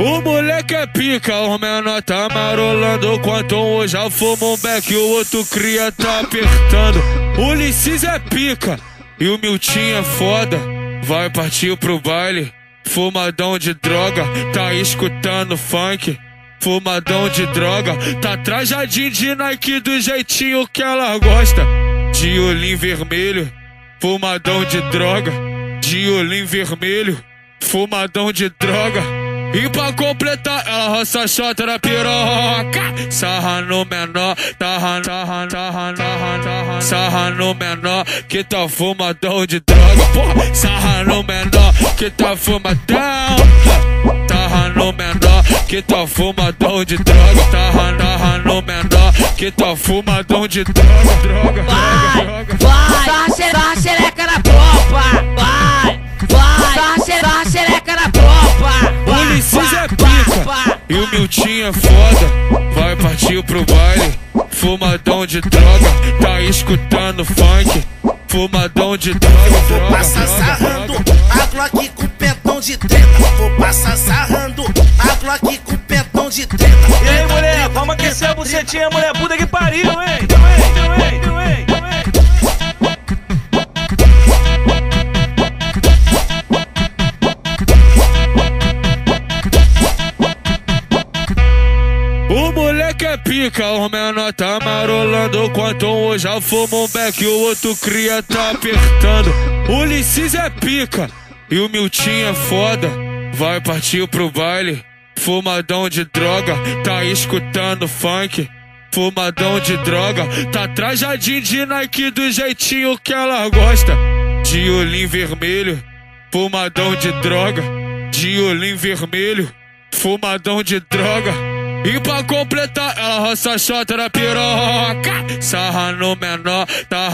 O moleque é pica, o menor tá marolando. Quanto um já fuma um beck, o outro cria tá apertando. O Ulisses é pica e o Miltinho é foda. Vai partir pro baile, fumadão de droga. Tá escutando funk, fumadão de droga. Tá trajadinho de Nike do jeitinho que ela gosta. De olhinho vermelho, fumadão de droga. De olhinho vermelho, fumadão de droga. E pra completar, ela roça a chota na piroca. Sarra no menor, sarra no menor, que tá fumadão de droga. Porra, sarra no menor, que tá fumadão. Sarra no menor, que tá fumadão de droga. Sarra no menor, que tá fumadão de droga. Vai, dá xereca na tropa. Vai, dá xereca na tropa. O Ulisses é pica e o Miltinho é foda. Vai partir pro baile, fumadão de droga. Tá escutando funk, fumadão de droga. Vou passar sarrando a Glock com pentão de treta. Vou passar sarrando a Glock com pentão de treta. E aí, mulher, vamos aquecer a bucetinha, mulher, puta que pariu, hein? O moleque é pica, o menor tá marolando. Quanto um já fuma um beck, o outro cria tá apertando. O Ulisses é pica e o Miltinho é foda. Vai partir pro baile, fumadão de droga. Tá escutando funk, fumadão de droga. Tá trajadinho de Nike do jeitinho que ela gosta. De olhinho vermelho, fumadão de droga. De olhinho vermelho, fumadão de droga. E pra completar, ela roça a chota na piroca. Sarra no menor,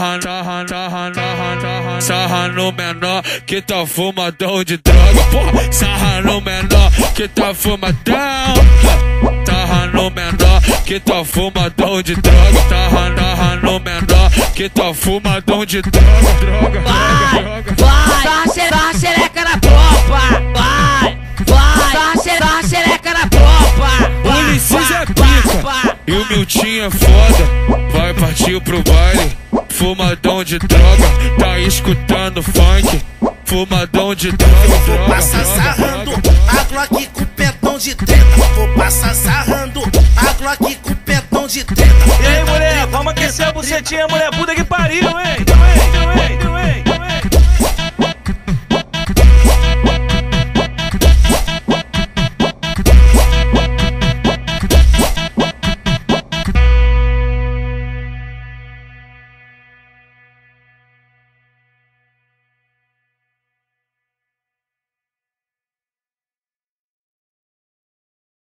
sarra no menor, que tá fumadão de droga. Porra, sarra no menor, que tá fumadão. Sarra no menor, que tá fumadão de droga. Sarra no menor, que tá fumadão de droga. Vai, dá xereca na tropa. Vai, dá xereca na tropa. O Ulisses é pica e o Miltinho é foda. Vai partir pro baile, fumadão de droga. Tá escutando funk, fumadão de droga. Vou passar sarrando a Glock com pentão de treta. Vou passar sarrando a Glock com pentão de treta. E aí, mulher, vamos aquecer a bucetinha, mulher, puta que pariu, hein?